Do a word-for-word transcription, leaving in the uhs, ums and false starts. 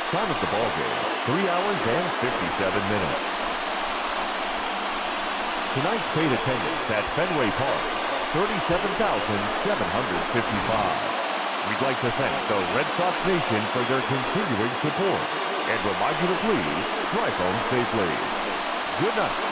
Time of the ball game, three hours and fifty-seven minutes. Tonight's paid attendance at Fenway Park, thirty-seven thousand seven hundred fifty-five. We'd like to thank the Red Sox Nation for their continuing support and remind you to please drive home safely. Good night.